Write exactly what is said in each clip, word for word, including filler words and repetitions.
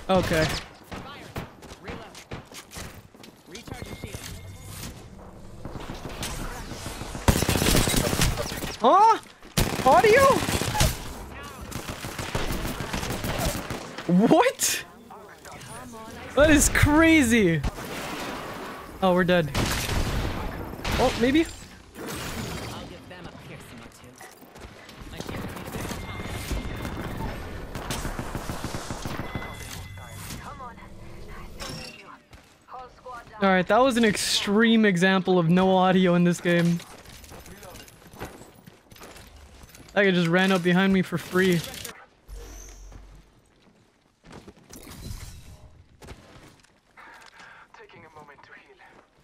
Okay. Huh? Audio? What? That is crazy. Oh, we're dead. Oh, maybe? Alright, that was an extreme example of no audio in this game. That guy just ran up behind me for free. Taking a moment to heal.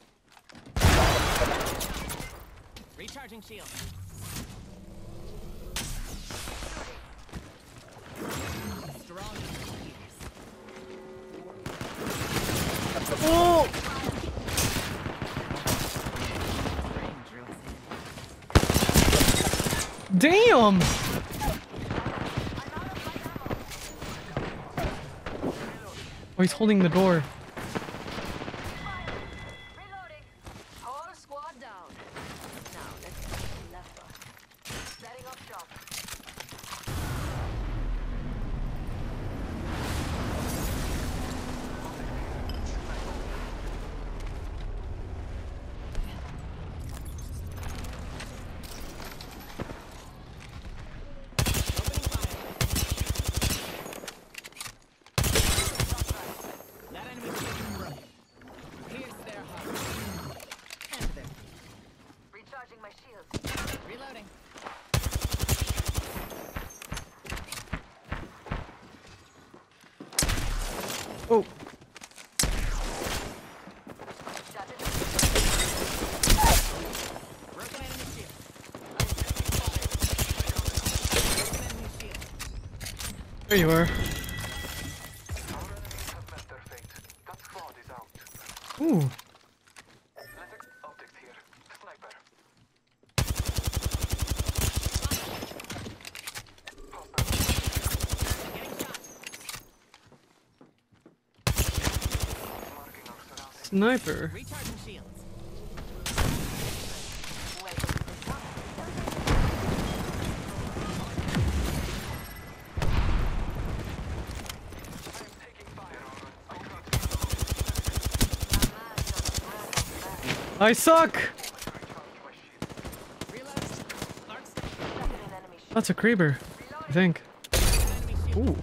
Recharging shield. Strong. Oh! Damn! Oh, he's holding the door. Reloading. Whole squad down. Now let's get left one. Setting up shop. Recharging my shields. Reloading. Oh. Broken enemy shield. There you are. Ooh. Optics here. Sniper. Sniper. Recharging shields. I suck! That's a creeper, I think. Ooh.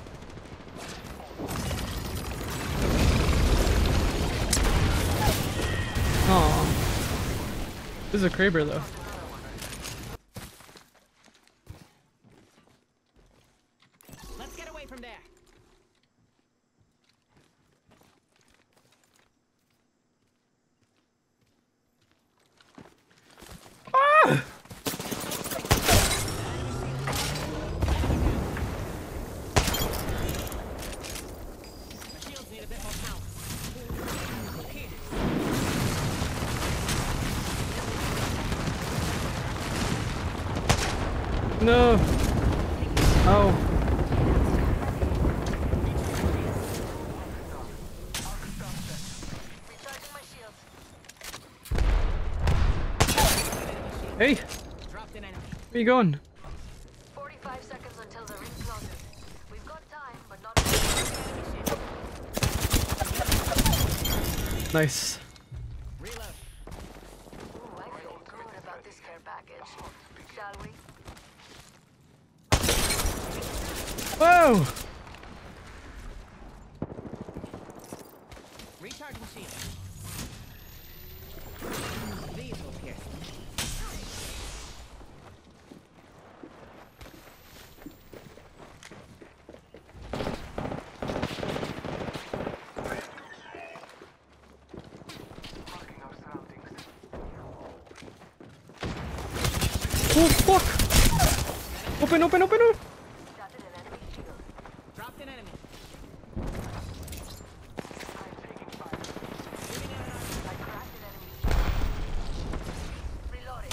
Aw. This is a creeper though. Let's get away from there. Ah! My shields need a bit more power. No. Oh. Recharging my shields. Hey, Dropped an enemy. where you going? forty-five seconds until the ring closes. We've got time, but not Nice. Reload. Ooh, I feel good about this care package. Shall we? Whoa! Recharging shield. These will pierce me. Oh fuck! Open, open, open, open! Started an enemy shield. Dropped an enemy. I cracked an enemy shield. Reloading.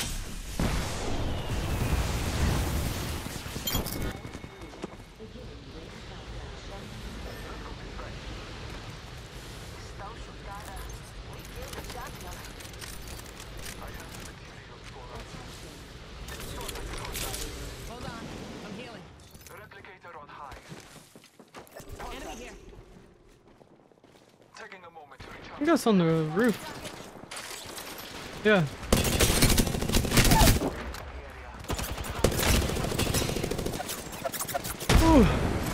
think that's on the roof. Yeah. Ooh.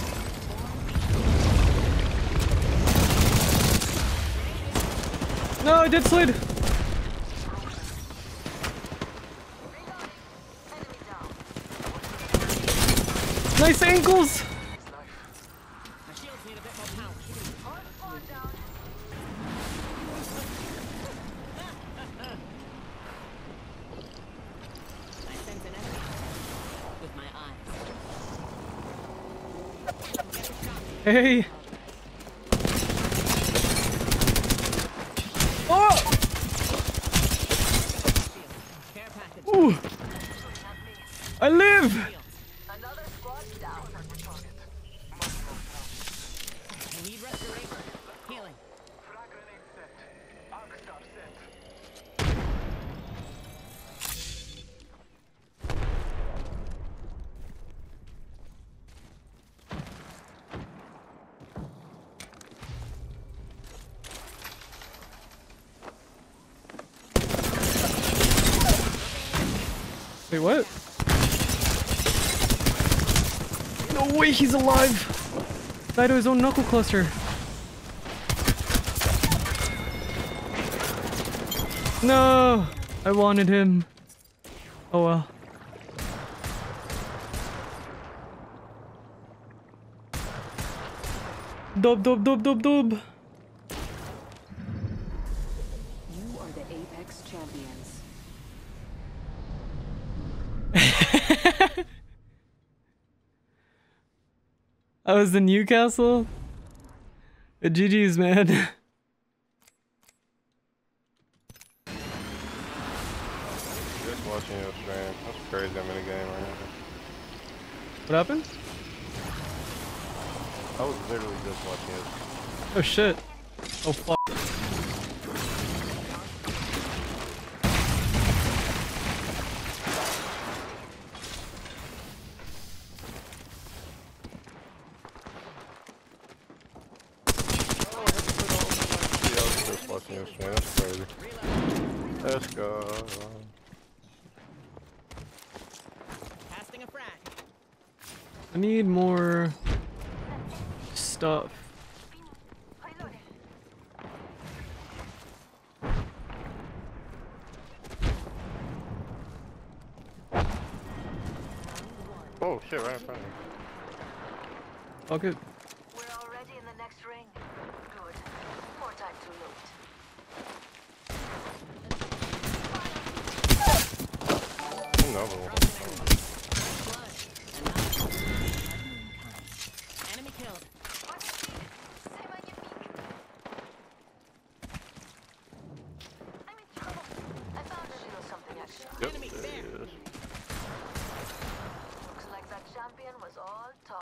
No, I did slid. Nice ankles. My shields need a bit more power. Whole squad down. I sense an enemy with my eyes. Hey. Oh. Care package. Ooh. I live. Another squad down. I need restoration. Healing. Wait, what? No way, he's alive. Died to his own knuckle cluster. No, I wanted him. Oh well. Dub dub dub dub dub. You are the Apex champions. I was in Newcastle. But G G's, man. Just watching your stream. That's crazy I'm in a game right now. What happened? I was literally just watching it. Oh shit. Oh fuck. Yeah, I was just watching your stream. That's crazy. Let's go. Casting a frag. I need more stuff. Reloading. Oh shit, right in front of me. Fuck it. We're already in the next ring. Good. More time to loot. Another one. Blood. And now enemy killed. C'est magnifique. I'm in trouble. I found a little something extra. Yep, Enemy there there. he is. Looks like that champion was all talk.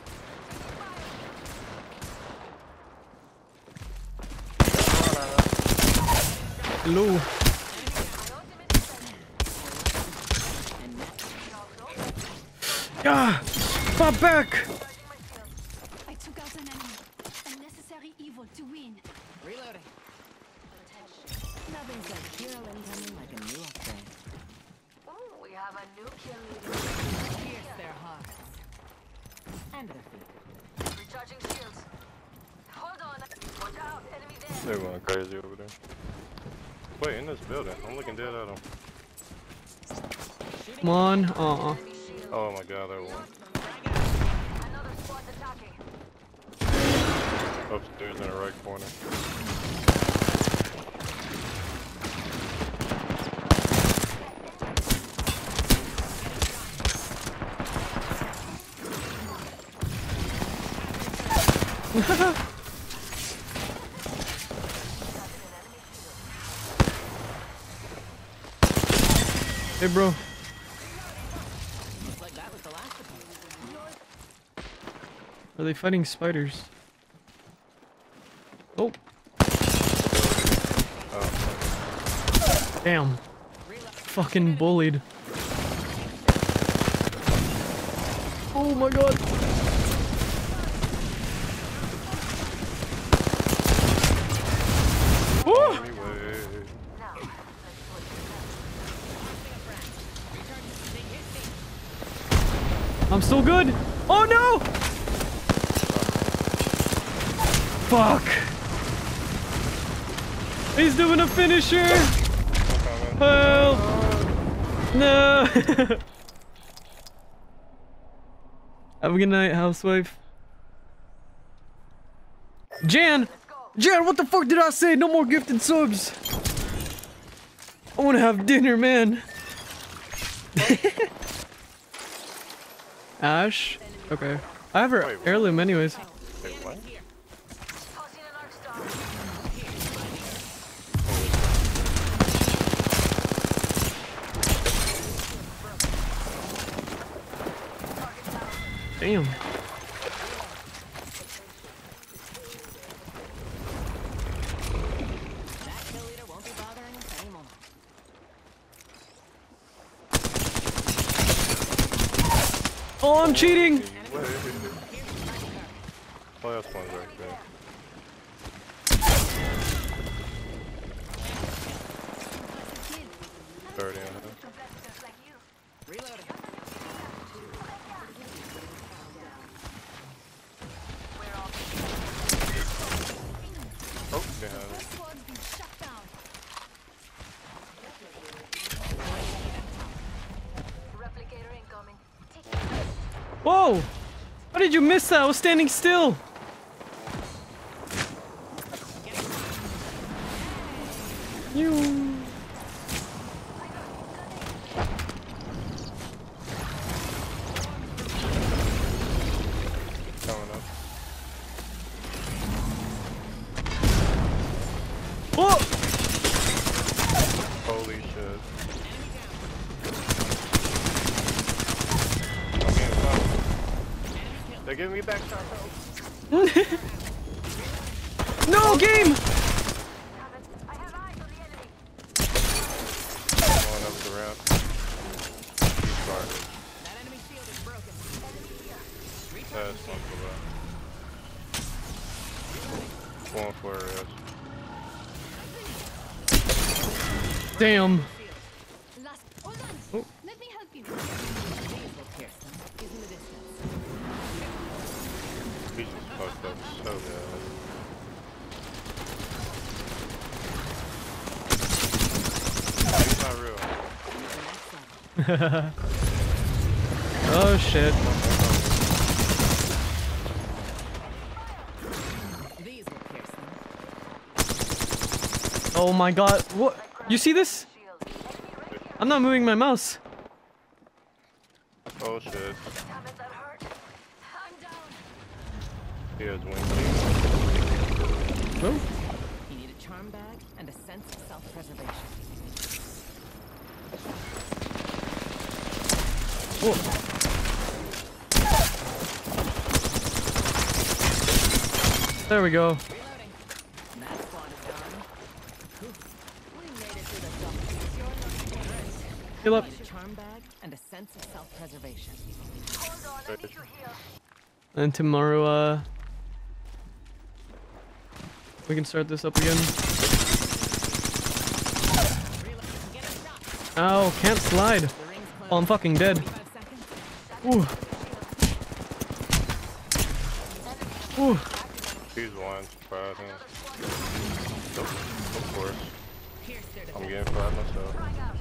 Hello. My ultimate is ready. And next. Yeah. Pop back. Charging my shield. I took out an enemy. A necessary evil to win. Reloading. Attention. Nothing's like hero incoming like a new upgrade. Ooh, we have a new kill leader. Pierce their hearts. And their feet. Recharging shields. Hold on. Watch out. Enemy there. They're going crazy over there. Wait, in this building. I'm looking dead at him. Come on. Uh-uh. Enemy shield. Oh my god, that one. Another squad attacking. Upstairs in the right corner. Hey, bro. Looks like that was the last of them. Are they fighting spiders? Oh. Oh, Damn. Fucking bullied. Oh my god. Woo! Anyway. Now, let's put it I'm still good. Oh no! Fuck! He's doing a finisher! Help! No! Have a good night, housewife. Jan! Jan, what the fuck did I say? No more gifted subs! I wanna have dinner, man. Ash? Okay. I have her Wait, what? heirloom anyways. Wait, what? tossing an arc star. Damn. That kill leader won't be bothering us anymore. Oh, I'm cheating! Wait. Oh, that's one right there. thirty on him. Just like you. Reloading. Oh, behind him. Squad's been shut down. Replicator incoming. Whoa! How did you miss that? I was standing still. You. Coming up. Whoa! Holy shit. I'm getting close. They're giving me back shot. No game! I have eyes on the enemy. Going up the ramp. He's guarded. That enemy shield is broken. That's one for that. Going for it is. Damn. Last. Hold on. Oh. Let me help you. These will pierce them. He's in the distance. He just fucked up so bad. He's not real. Oh shit. These will pierce them. Oh my god. What? You see this? I'm not moving my mouse. Oh shit. Damn it, that hurt. I'm down. He has wings. Oh. You need a charm bag and a sense of self-preservation. Whoa. There we go. Reloading. That squad is done. Whew. We made it through the darkness. You're not dangerous. Heal up. Need a charm bag and a sense of self-preservation. Hold on, I need to heal. And tomorrow, uh... we can start this up again. Reload. Get a shot. Ow, can't slide. The ring's closed. Oh, I'm fucking dead. Five seconds. Ooh. Ooh. He's one. Fried him. Nope. Of course. Pierce their I'm defense. getting fried myself. Frag out.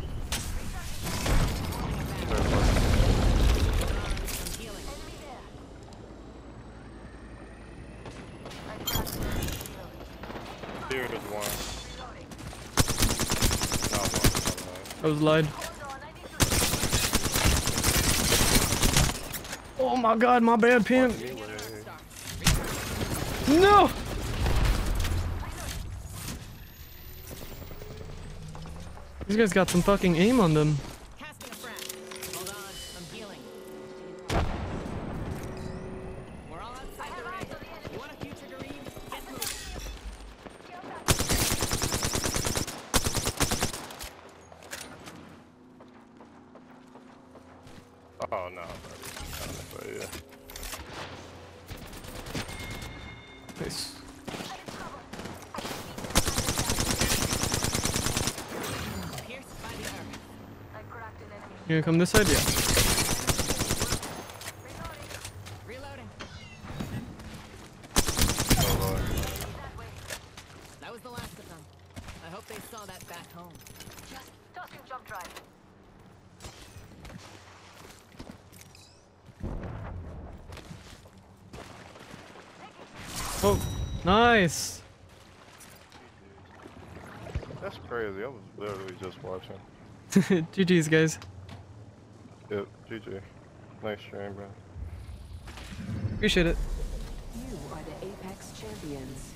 Third one. I'm healing. Enemy there. I cracked their shield. Here is one. Reloading. Not one. I was lied. Hold on, I need to Oh my god, my bad, pimp. Anyway. No! These guys got some fucking aim on them. Casting a frag. Hold on. I'm healing. We're all outside the ring. You want a future Green? Get moving. Oh no. But yeah. Nice. Gonna come this side? Yeah. Reloading. Oh, Lord. That was the last of them. I hope they saw that back home. Just tossing jump drive. Oh, nice. That's crazy. I was literally just watching. G G's, guys. Yep, G G. Nice stream, bro. Appreciate it. You are the Apex champions.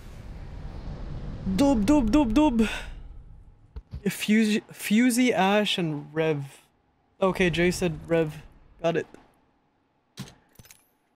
Dub, dub, dub, dub. Fuse, Fusey, Ash, and Rev. Okay, Jay said Rev. Got it.